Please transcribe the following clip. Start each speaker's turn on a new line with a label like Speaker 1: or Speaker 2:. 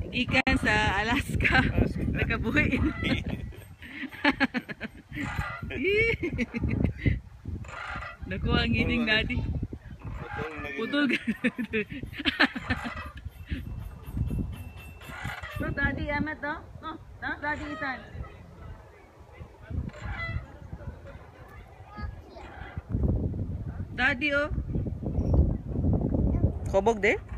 Speaker 1: Ikan sa Alaska. Nakabuhi. Nakuha ang gining daddy. Putol. So daddy, amat to? No, daddy Ethan. Daddy oh. Kobog de?